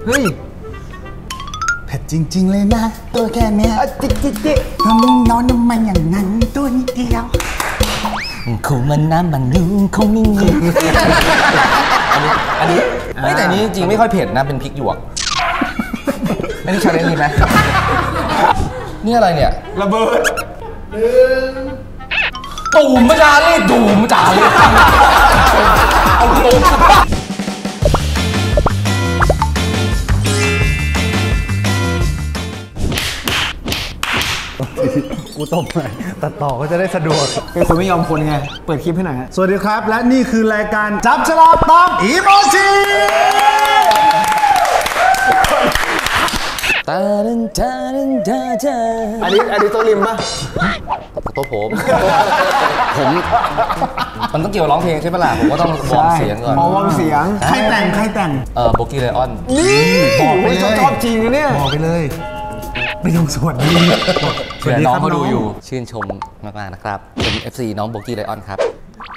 เฮ้ยเผ็ดจริงๆเลยนะตัวแค่เนี้ยจิ๊กทำมึงนอนน้ำมันอย่างนั้นตัวนิดเดียวคงมันน้ำมันนุ่มคงไม่มีอันนี้แต่นี้จริงไม่ค่อยเผ็ดนะเป็นพริกหยวกอันนี้ชาเลนจ์ดีไหมนี่อะไรเนี่ยระเบิดตูมมาจาเลยตูมมาจาเลยเอาตูมกูต้มไปตัดต่อก็จะได้สะดวกเป็นคนไม่ยอมคนไงเปิดคลิปให้หน่อยฮะสวัสดีครับและนี่คือรายการจับฉลากตามอีโมจิอันนี้โต๊ะริมปะโต๊ะผมมันต้องเกี่ยวร้องเพลงใช่ปะล่ะผมก็ต้องวอร์มเสียงก่อนวอร์มเสียงใครแต่งโบกี้ไลออนนี่บอกไปเลยชอบจริงนะเนี่ยบอกไปเลยไม่ต้องสวัสดีเผื่อน้องเขาดูอยู่ชื่นชมมากๆนะครับเป็น FC น้องโบกี้ไลออนครับ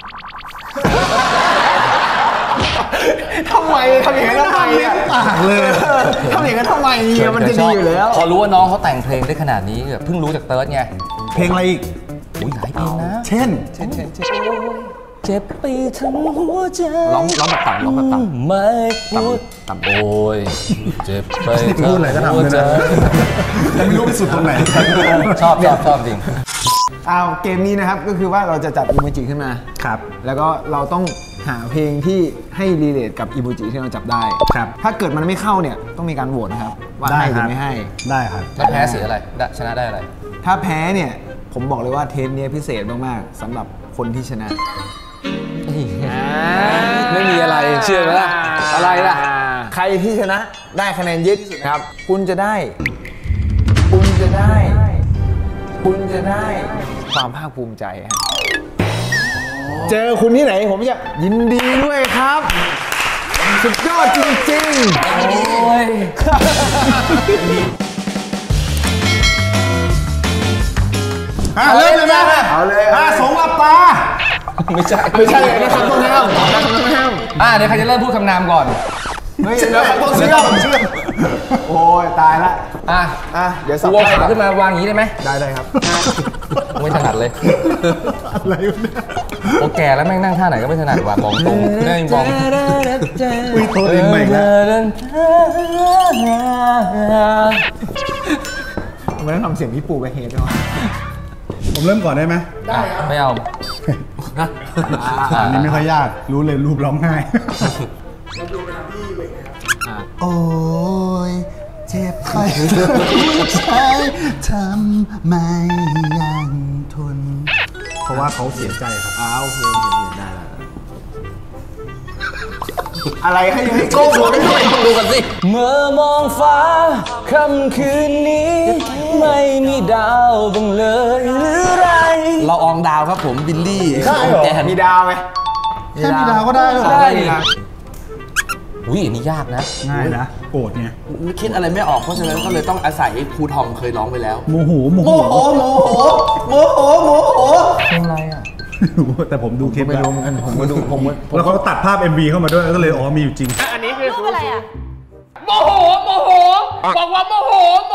ทำไมทำอย่างนั้นทำไมเนี่ยปากเลยทำอย่างนั้นทำไมเนี่ยมันจะดีอยู่แล้วพอรู้ว่าน้องเขาแต่งเพลงได้ขนาดนี้เพิ่งรู้จากเติร์ดไงเพลงอะไรอีกอุ้ยหลายเพลงนะเช่นเจ็บไปทั้งหัวใจร้องแบบต่ำไม่พูดต่ำโอยเจ็บไปทั้งหัวใจแต่ไม่รู้ไปสุดตรงไหนชอบจริงเกมนี้นะครับก็คือว่าเราจะจับอีโมจิขึ้นมาครับแล้วก็เราต้องหาเพลงที่ให้รีเลทกับอีโมจิที่เราจับได้ครับถ้าเกิดมันไม่เข้าเนี่ยต้องมีการโหวตนะครับว่าให้หรือไม่ให้ได้ครับถ้าแพ้เสียอะไรชนะได้อะไรถ้าแพ้เนี่ยผมบอกเลยว่าเทปนี้พิเศษมากๆสำหรับคนที่ชนะไม่มีอะไรเชื่อไหมล่ะอะไรล่ะใครที่ชนะได้คะแนนเยอะที่สุดครับคุณจะได้ความภาคภูมิใจเจอคุณที่ไหนผมจะยินดีด้วยครับสุดยอดจริงๆโอ้ยเริ่มเลยนะเอาเลยสงหลับตาไม่ใช่นะครับต้องห้ามเดี๋ยวใครจะเริ่มพูดคำนามก่อนไม่เดี๋ยวต้องเชื่อโอ้ยตายละเดี๋ยวสับวางขาขึ้นมาวางอย่างนี้ได้ไหมได้ครับไม่ถนัดเลยอะไรเนี่ยโอแก่แล้วแม่งนั่งท่าไหนก็ไม่ถนัดว่ะบอกตรงนี่บอกอุ้ยโทษเองใหม่แล้วมันต้องทำเสียงพี่ปู่ไปเฮดด้วยผมเริ่มก่อนได้ไหมได้ไม่เอาอันนี้ไม่ค่อยยากรู้เลยรูปร้องไห้โอ้ยเจ็บไปใจทำไมยังทนเพราะว่าเขาเสียใจครับโอเคได้อะไรให้โก้หัวกันด้วยดูกันสิเมื่อมองฟ้าค่ำคืนนี้ไม่มีดาวบ้างเลยหรือไรเราอองดาวครับผมบิลลี่แกมีดาวไหมแค่มีดาวก็ได้อุ้ยอันนี้ยากนะง่ายนะโกรธไงคิดอะไรไม่ออกเพราะฉะนั้นก็เลยต้องอาศัยครูทอมเคยร้องไปแล้วโมโหเพลงอะไรอ่ะแต่ผมดูคลิปแล้วผมก็ดูแล้วเขาตัดภาพ MV เข้ามาด้วยก็เลยมีอยู่จริงอันนี้คืออะไรอ่ะโมโหบอกว่าโมโห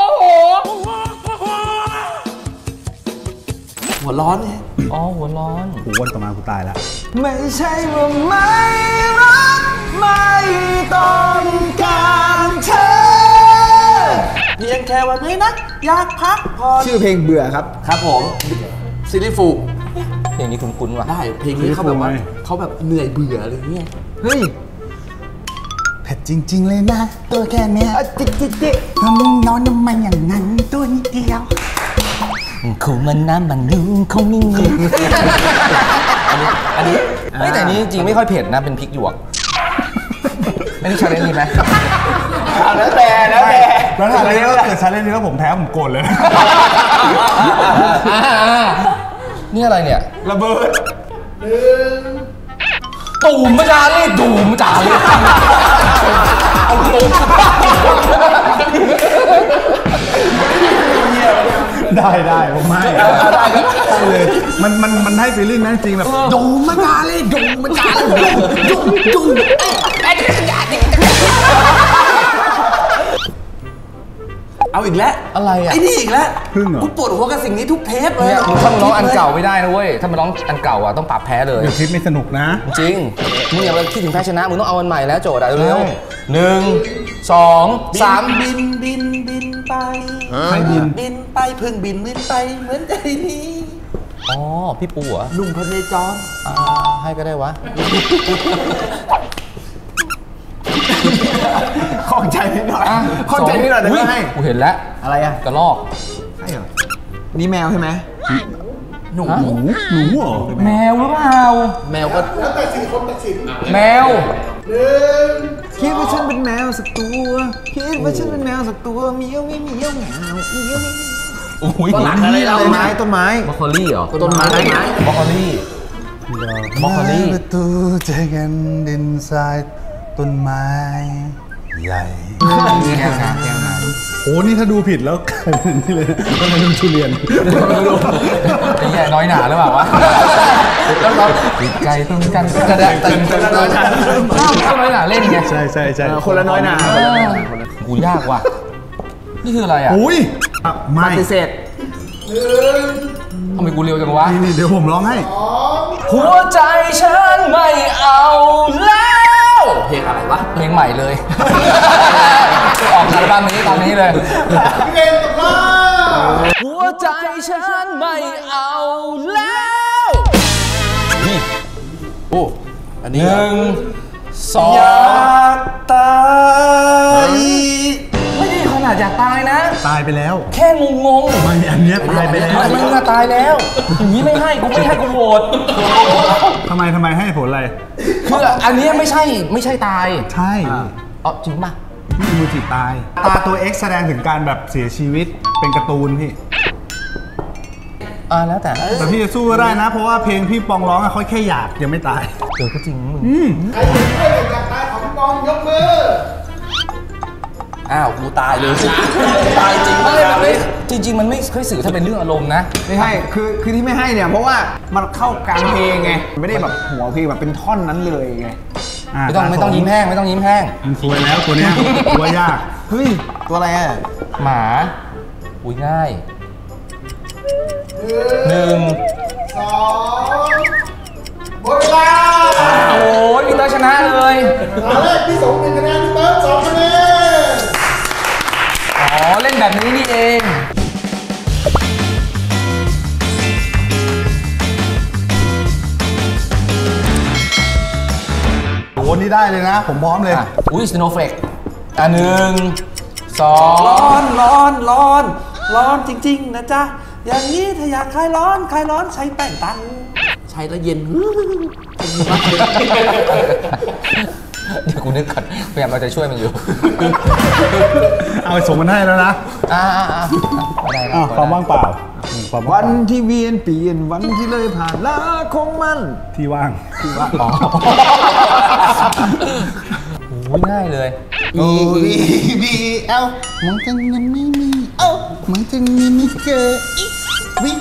หัวร้อนเนี่ยหัวร้อนวันต่อมากูตายแล้วไม่ใช่ว่าไม่รักไม่ต้องการเธอเพียงแค่วันนี้นะอยากพักผ่อนชื่อเพลงเบื่อครับผมซิลิฟูเพลงนี้คุ้นๆว่ะได้เพลงนี้เขาแบบว่าเขาแบบเหนื่อยเบื่ออะไรเงี้ยเฮ้ยเผ็ดจริงๆเลยนะตัวแค่เนี้ยจิ๊กทำมึงนอนน้ำมันอย่างนั้นตัวนิดเดียวคงมันน้ำมันนุ่มคงไม่มีอันนี้แต่นี้จริงไม่ค่อยเผ็ดนะเป็นพริกหยวกอันนี้ชาเลนจ์ดีไหมแล้วแต่แล้วถ้าอะไรก็เกิดชาเลนจ์นี้แล้วผมแพ้ผมโกรธเลยนี่อะไรเนี่ยระเบิดตูมมาจาเลยตูมมาจาเลยเอาตูมได้ผมไม่เลยมันให้ฟีลลิ่งนั้นจริงแบบดูมาจาเลยดูเอาอีกแล้วอะไรอ่ะไอ้นี่อีกแล้วพึ่งเหรอกูปวดหัวกับสิ่งนี้ทุกเทปเลยเนี่ยถ้ามันร้องอันเก่าไม่ได้นะเว้ยถ้ามันร้องอันเก่าอ่ะต้องปรับแพ้เลยเดี๋ยวคลิปไม่สนุกนะจริงมึงอย่าไปคิดถึงแพ้ชนะมึงต้องเอาอันใหม่แล้วโจทย์อะเร็วๆ1 2 3 บินไปใครบินบินไปพึ่งบินไปเหมือนใจนี้อ๋อพี่ปูเหรอลุงพเนจรให้ก็ได้วะข้องใจนิดหน่อยข้องใจนิดหน่อยได้ไหมกูเห็นแล้วอะไรอ่ะกระลอกใช่เหรอนี่แมวใช่ไหมหนูหนูเหรอแมวหรือเปล่าแมวก็แมวคิดว่าฉันเป็นแมวสักตัวคิดว่าฉันเป็นแมวสักตัวเมียวไม่เมียวแมวเมียวไม่โอ้ยหลังอะไรเราต้นไม้ต้นไม้บรอกโคลี่เหรอต้นไม้บรอกโคลี่ บรอกโคลี่ประตูเจอกันดินทรายต้นไม้ใหญ่แก้วน้ำแก้วน้โหนี่ถ้าดูผิดแล้วกลายเป็นนี่เลยต้องไปดูทุเรียนำไอ้แย่น้อยหนาหรือเปล่าวะต้องร้องติดไก่ตรงกันจะได้ตึงต้องน้อยหนาเล่นไงใช่ใช่ใช่คนละน้อยหนากูยากว่ะนี่คืออะไรอ่ะอุ้ยอ่ะปไม่ฏิเสธทำไมกูเร็วจังวะนี่เดี๋ยวผมร้องให้หัวใจฉันไม่เอาแล้วเพลงอะไรวะเพลงใหม่เลย ออกอัลบั้มนี้ตอนนี้เลยหัวใจฉันไม่เอาแล้วนี่โอ้อันนี้ 1 2 อยากตายไม่ได้ขนาดอยากตายนะตายไปแล้วแค่งงไม่อันเนี้ยตายไปแล้วมันน่าตายแล้วอย่างนี้ไม่ให้กูกูโหวตทำไมให้ผลอะไรคืออันนี้ไม่ใช่ตายใช่อ๋อจริงป่ะนี่มูจิตาย ตาตัว X แสดงถึงการแบบเสียชีวิตเป็นการ์ตูนพี่แล้วแต่แต่พี่จะสู้ก็ได้นะ เพราะว่าเพลงพี่ปองร้องอะเขาแค่อยากยังไม่ตายก็จริงมึงอ้าวกูตายเลยตายจริงไม่จริง ๆ มันไม่ค่อยสื่อถ้าเป็นเรื่องอารมณ์นะไม่ให้คือที่ไม่ให้เนี่ยเพราะว่ามันเข้ากลางเพลงไงไม่ได้แบบหัวเพลงแบบเป็นท่อนนั้นเลยไงไม่ต้องยิ้มแห้งไม่ต้องยิ้มแห้งมันสวยแล้วตัวเนี้ยตัวยากเฮ้ยตัวอะไรอ่ะหมาอุ้ยง่าย1 หมดเวลาโอ้ยพี่เตอร์ชนะเลยตอนแรกพี่สง1 คะแนนพี่เบิร์ด2 คะแนนอ๋อเล่นแบบนี้นี่เองโอ้นี่ได้เลยนะ ผมพร้อมเลยอุ้ยสโนว์เฟก1 2 ร้อนจริงๆนะจ๊ะอย่างนี้ถ้าอยากคลายร้อนใช้แป้งตันใช้แล้วเย็นเดี๋ยวกูนึกก่อนพยายามเราจะช่วยมันอยู่เอาไปส่งมันให้แล้วนะไม่ได้อ้าวความว่างเปล่าความวัว่างนที่เวียนเปลี่ยนวันที่เลยผ่านลาคงมันที่ว่างอ๋อโอ้ยง่ายเลย BBL มองจังมันไม่มีเอ้ามองจังมันไม่เจออีวิ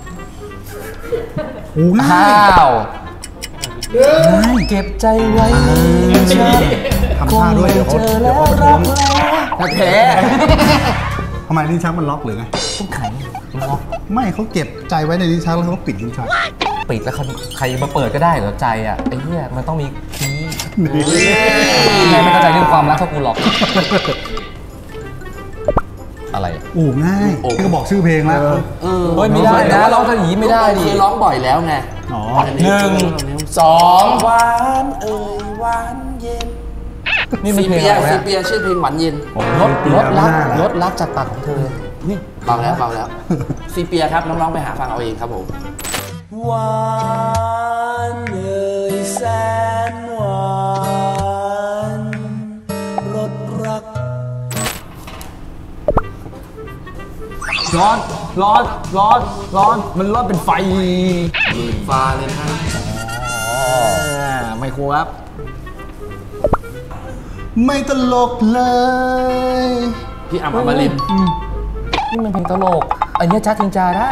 โอ้ง่าข้าย วเก็บใจไว้ฉันทำท่าด้วยเดี๋ยวเขาเจอเดี๋ยวแล้วเขาไปรัท้กองแล้วทำไมลิ้นชักมันล็อกหรือไงต้องไขมันล็อกไม่เขาเก็บใจไว้ในลิ้นชักแล้วเขาก็ปิดลิ้นชักปิดแล้วใครมาเปิดก็ได้เหรอใจอ่ะไอ้เหี้ยมันต้องมีคีย์แม่ไม่เข้าใจเรื่องความรักเท่ากูหรอกอะไรโอ้ง่ายพี่ก็บอกชื่อเพลงแล้วเฮ้ยไม่ได้นะร้องท่าหยีไม่ได้ดิเคยร้องบ่อยแล้วไงอ๋อ 1 2 หวานหวานเย็นนี่มันซีเพลงเปียอะไรซีนะเปียชื่อเพลงหวานเย็นรถรักจากปากของเธอเบาแล้วซีเปียครับน้องๆไปหาฟังเอาเองครับผมหวานเอ่ยแสนหวานรถรักร้อนมันร้อนเป็นไฟหมื่นฟ้าเลยนะไมโครครับไม่ตลกเลยพี่อัมอมรินทร์นี่มันเพลงตลกอันนี้จัดจิงจาได้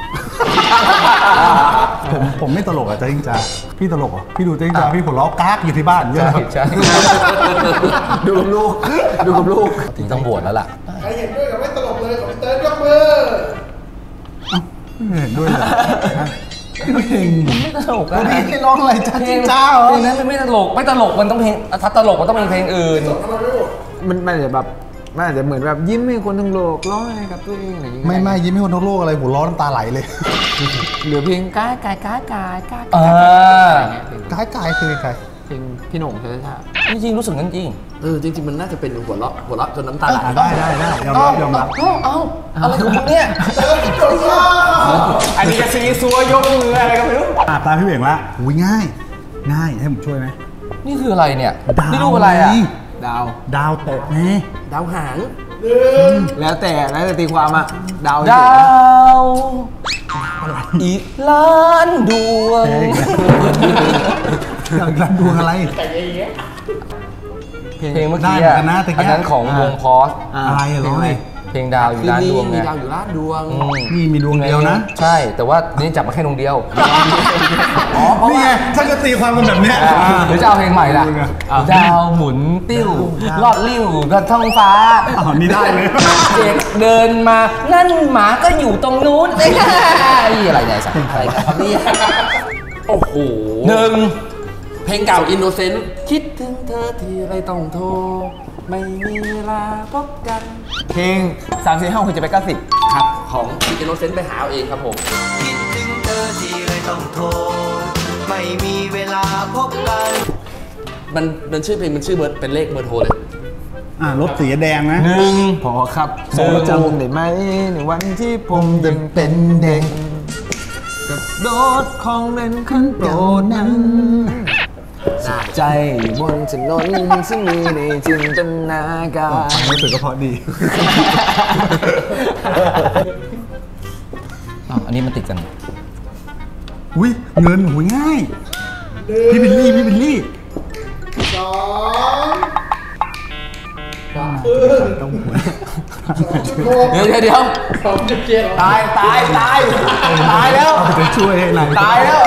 ผมไม่ตลกอ่ะเจ๊จิงจาพี่ตลกเหรอพี่ดูเจ๊จิงจาพี่หัวเราะกากอยู่ที่บ้านเยอะใช่ดูกับลูกถึงต้องบวชแล้วล่ะใครเห็นด้วยกับไม่ตลกเลยของพี่เติร์ดยกมือไม่เห็นด้วยเลยเพลงไม่ตลกอะนี่ให้ร้องอะไรจ้าจิ้งจ้าเหรอเพลงนั้นมันไม่ตลกมันต้องเพลงถ้าตลกมันต้องเป็นเพลงอื่นมันอาจจะแบบมันอาจจะเหมือนแบบยิ้มให้คนทั้งโลกร้องอะไรกับตัวเองอะไรอย่างเงี้ยไม่ยิ้มให้คนทั้งโลกอะไรหัวร้อนน้ำตาไหลเลยหรือเพลงก้ายกายก้ายกายก้ายเออกายกายคือใครเพลงพี่โหน่งใช่ไหมครับจริงๆรู้สึกงั้นจริงจริงๆมันน่าจะเป็นหัวเราะจนน้ำตาไหลได้ยอมรับเอาอะไรของมึงเนี่ยอันนี้จะซีซัวยกมืออะไรก็ไม่รู้ตามพี่เบ่งละอุ้ยง่ายให้ผมช่วยไหมนี่คืออะไรเนี่ยดาวนี่รูปอะไรอ่ะดาวดาวตกไงดาวหางแล้วแต่ตีความอะดาวดาวอีกล้านดวงรันดวงอะไรเพลงเมื่อได้กี้เหมือนกันนะตะกี้อันนั้นของวงพอสอะไรอะร้องไงเพลงดาวอยู่คืนล้านนี้ดวงไงมีดาวอยู่ล้านดวงนี่มีดวงเดียวนะใช่ แต่ว่านี่จับมาแค่ดวงเดียวนี่ไงถ้าจะตีความกันแบบเนี้ยหรือจะเอาเพลงใหม่ล่ะ ดาวหมุนติ้วลอดลิ้วลอดท้องฟ้านี่ได้เลยเด็กเดินมานั่นหมาก็อยู่ตรงนู้นไอ้อะไรเนี่ยสักอะไรครับเนี่ยโอ้โหหนึ่งเพลงเก่า Innocent คิดถึงเธอทีไรต้องโทร ไม่มีเวลาพบกันเพลง3-4-5คือจะไป90 ครับ ของ Innocent ไปหาเอาเองครับผมคิดถึงเธอทีเลยต้องโทร ไม่มีเวลาพบกันมันชื่อเพลงมันชื่อเบอร์เป็นเลขเบอร์โทรเลยรถสีแดงนะหนึ่งพอครับโซจำได้ไหมในวันที่ผมยังเป็นเด็กกับโดดของเล่นขั้นโปรดนั้นสุขใจอยู่บนถนนซึ่งมีในจินตนาการรู้สึกก็เพราะดีอันนี้มันติดกันอุ้ยเงินหูยง่าย พี่บิลลี่สองต้องหัวเดี๋ยวตายแล้วจะช่วยให้หน่อยตายแล้ว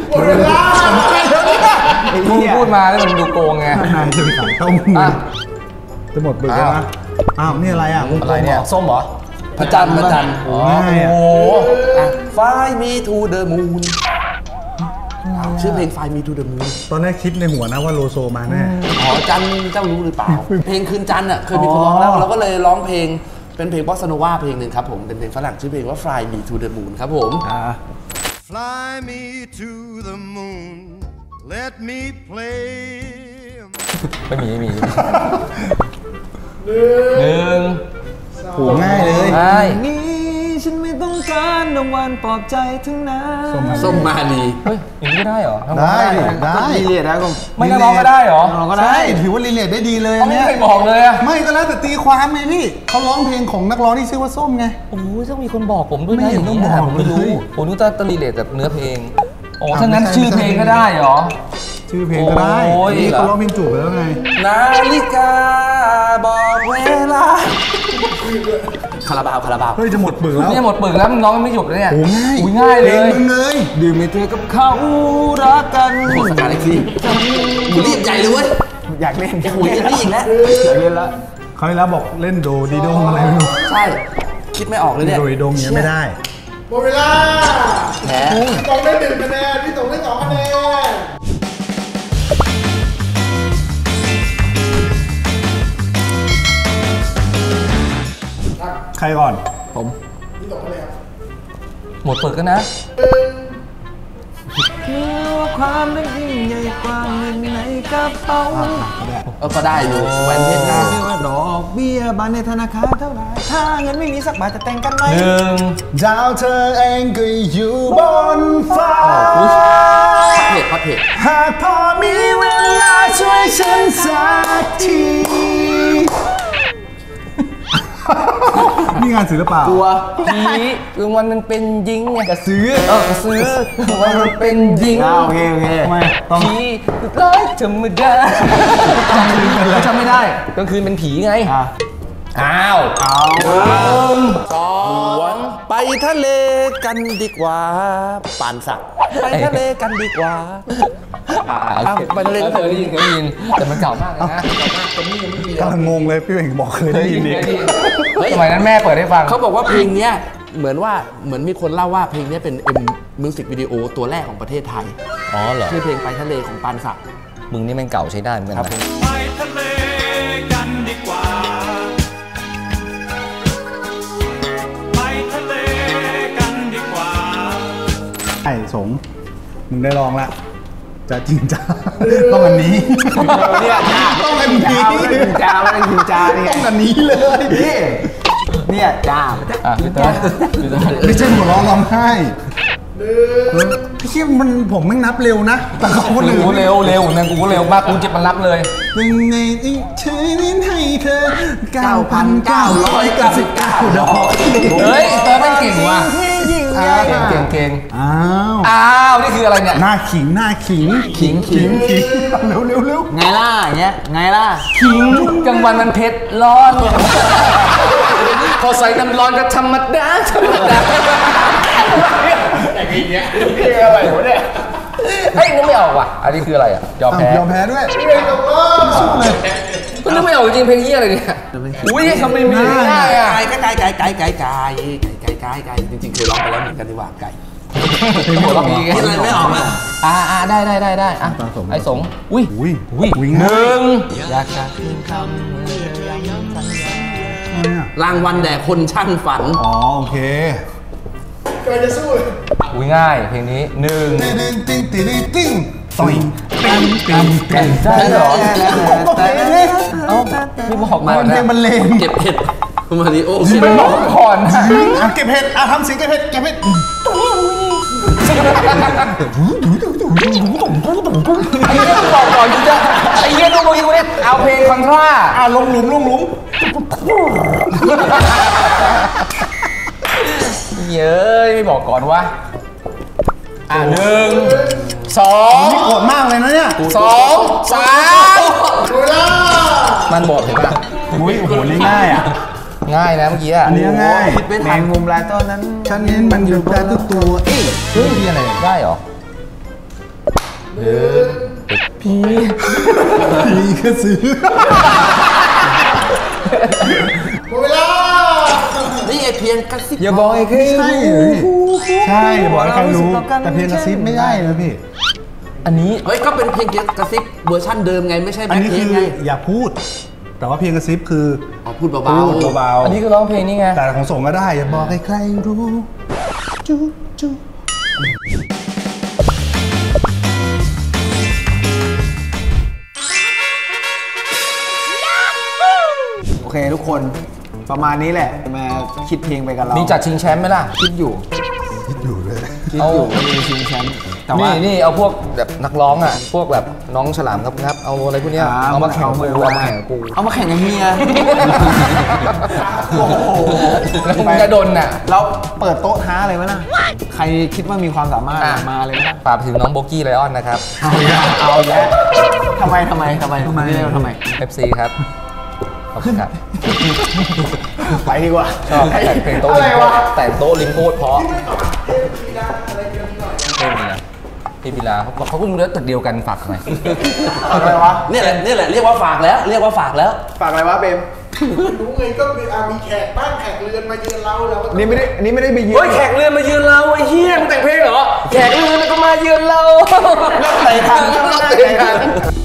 พูดมาแล้วมันดูโกงไงนายจะไปขายเต้าหู้อ่ะจะหมดเบอร์แล้วนะอ้าวนี่อะไรอ่ะวงกลมอะไรเนี่ย ส้มเหรอพระจันทร์โอ้ง่ายอ่ะ Fly me to the moon ชื่อเพลง Fly me to the moon ตอนแรกคิดในหัวนะว่าโลโซมาแน่จันทร์เจ้ารู้หรือเปล่า เพลงคืนจันทร์อ่ะเคยมีคนร้องแล้วเราก็เลยร้องเพลงเป็นเพลงบอสซาโนวาเพลงหนึ่งครับผมเป็นเพลงฝรั่งชื่อเพลงว่า Fly me to the moon ครับผม Fly me to the moon Let me play ไม่มีหนึ่งโหง่ายเลยใช่นี้ฉันไม่ต้องการรางวัลปลอบใจทั้งนั้นส้มมาลีเฮ้ยอย่างนี้ก็ได้เหรอทำได้ได้ได้ดีเลยนะก็ไม่นักร้องก็ได้เหรอเราก็ได้ใช่ถือว่ารีเลทได้ดีเลยเขาอันไม่เนี้ยเคยบอกเลยอะไม่ก็แล้วแต่ตีความไงพี่เขาร้องเพลงของนักร้องที่ชื่อว่าส้มไงโอ้ยต้องมีคนบอกผมด้วยไม่นะเห็อน ย่างนี้ต้องบอกผมไม่รู้เลยผมรู้แต่รีเลทกับเนื้อเพลงโอ้ถ้างั้นชื่อเพลงก็ได้เหรอชื่อเพลงก็ได้โอ้ยนี่เขาร้องเพลงจูบไปแล้วไงนาฬิกาบอกเวลาคาราบาวเฮ้ยจะหมดเปลือกแล้วนี่หมดปึกแล้วมึงร้องไม่หยุดเลยเนี่ยโอ้ง่ายอุ้ยง่ายเลยพงมึงเลยดื่มให้เธอกับเขารักกันโฆษณาเล็กซี่กูรีบใหญ่เลยเว้ยอยากเล่นโอ้ยจะนี่อีกแล้วอยากเล่นละเขาให้แล้วบอกเล่นโดดีโดงอะไรไม่รู้ใช่ คิดไม่ออกเลยเนี่ยโดดีโดงเนี้ยไม่ได้หมดเวลาแพ้พี่ตงได้1คะแนนพี่ตงได้2คะแนนใครก่อนพี่ตงเลยครับหมดปึกกันนะความนั้นยิ่งใหญ่กว่าเงินในกระเป๋าก็ได้อยู่แหวนเพชรได้ไม่ว่าดอกเบี้ยบานในธนาคารเท่าไหร่ถ้าเงินไม่มีสักบาทจะแต่งกันไหมหนึ่งดาวเธอเองก็อยู่บนฟ้าพัดเพจหากพอมีเวลาช่วยฉันสักที นี่งานศิลปะตัวผีคือวันมันเป็นยิงไงกระสือกระสือวันมันเป็นยิงโอเคโอเคทำไมต้องผีร้อยธรรมดาจำไม่ได้กลางคืนเป็นผีไงอ้าว 2 ไปทะเลกันดีกว่าปานสักไปทะเลกันดีกว่าไปทะเลเคยได้ยินแต่มันเก่ามากเลยนะกำลังงงเลยพี่เบ่งบอกเคยได้ยินดิสมัยนั้นแม่เปิดให้ฟังเขาบอกว่าเพลงเนี้ยเหมือนมีคนเล่าว่าเพลงนี้เป็นมิวสิกวิดีโอตัวแรกของประเทศไทยอ๋อเหรอชื่อเพลงไปทะเลของปานศักดิ์มึงนี่แม่งเก่าใช้ได้เหมือนกันนะไปทะเลกันดีกว่า ไปทะเลกันดีกว่าไอ้สงมึงได้ลองละจะจริงจ้าต้องอันนี้ต้องอันนี้จ้าไม่ถึงจ้าเนี่ยต้องอันนี้เลยพี่เนี่ยจ้าพี่เต้ยไม่ใช่หัวเราะร้องไห้พี่คิดมันผมไม่นับเร็วนะแต่เขาคนอื่นกูเร็วนะกูเร็วมากกูเจ็บมันรับเลยยังไงที่เธอนั้นให้เธอ 9,999 ดอกเฮ้ยเต้ยไม่เก่งว่ะเก่งอ้าวนี่คืออะไรเนี่ยหน้าขิงขิงเร็วไงล่ะอย่างเงี้ยไงล่ะขิงกลางวันมันเผ็ดร้อนพอใส่น้ำร้อนก็ธรรมดาเฮ้ยนึกไม่ออกว่ะอันนี้คืออะไรอ่ะยอมแพ้ยอมแพ้ด้วยก็นึกไม่ออกจริงเพลงนี้อะไรเนี่ยอุ้ยทำไมมีง่ายอ่ะไก่จริงๆเคยร้องไปแล้วเหมือนกันที่ว่าไก่หัวเราะดีคิดอะไรไม่ออกอ่ะได้อ่ะไอ้สงอุ้ยวิ่งหนึ่งอยากจะคืนคำเมื่อย้ำสัญญารางวัลแด่คนช่างฝันอ๋อโอเคอุ้ยง่ายเพลงนี้หนึ่งติ้งต่อยได้เหรอก็เพลงนี้เอ้าพี่บอกมามันเพลงบรรเลงเก็บเห็ดมาริโอไม่บอกก่อนนะเก็บเห็ดทำเสียงเก็บเห็ดไอ้เรื่องบอกก่อนกูจะไอ้เรื่องต้องรู้อยู่เนี่ยเอาเพลงคอนทราลงหลุมเย้ยไม่บอกก่อนวะหนึ่งสองนี่โกรธมากเลยนะเนี่ยสองสามมันบอกเห็นป่ะอุ้ยโอ้โหนี่ง่ายอ่ะง่ายนะเมื่อกี้อ่ะอันนี้ง่ายเป็นแมงมุมลายต้นนั้นฉันเห็นมันอยู่แต่ทุกตัวเอ๊ะพี่อะไรได้เหรอพี่ก็ซื้อนี่ไอเพียงกระซิบอย่าบอกไอ้คือใช่ใช่บอกให้ใครรู้แต่เพลงกระซิบไม่ได้นะพี่อันนี้เฮ้ยก็เป็นเพลงกระซิบเวอร์ชั่นเดิมไงไม่ใช่อันแบ็คนี้เพลคืงอไงอย่าพูด แต่ว่าเพลงกระซิบคือพูดเบาพูดเบาอันนี้คือร้องเพลงนี่ไงแต่ของส่งก็ได้อย่าบอกให้ใครรู้จูจูโอเคทุกคนประมาณนี้แหละมาคิดเพลงไปกับเรามีจัดชิงแชมป์ไหมล่ะคิดอยู่อยู่เลยคิดอยู่มีชิงแชมป์แต่ว่านี่เอาพวกแบบนักร้องอ่ะ พวกแบบน้องฉลามครับเอาอะไรพวกเนี้ยเอามาแข่งกูเอามาแข่งกูเอามาแข่งกับเมียโอ้โหแล้วมึงจะโดนน่ะเราเปิดโต๊ะท้าเลยไหมล่ะใครคิดว่ามีความสามารถมาเลยไหมล่ะฝากไปถึงน้องโบกี้ไลออนนะครับเอาแล้วทำไมนี่เร็วทำไม FC ครับขอบคุณครับไปดีกว่าชอบแต่งเพลงโต๊ะลิงโคตรแต่งโต๊ะลิงโคตรเพราะพี่บิลาเขาก็รู้แล้วตึกเดียวกันฝากหน่อยอะไรวะๆเนี่ยแหละเรียกว่าฝากแล้วฝากอะไรวะเบมรู้ไงก็มีแขกบ้านแขกเรือนมาเยือนเราก็ต้องนี่ไม่ได้ไปยืนเฮ้ยแขกเรือมาเยือนเราไอ้เหี้ยมึงแต่งเพลงเหรอแขกเรือมันก็มาเยือนเราเลิกไหนทัน